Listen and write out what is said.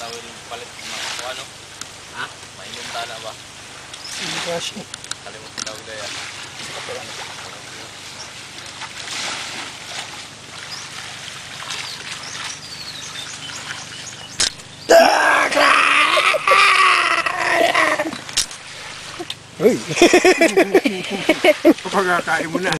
tawil palit mga ano? Ha? Mainom tana ba? Hindi kasi. Kalimutan daw gaya. Uy! Pagkakain mo na.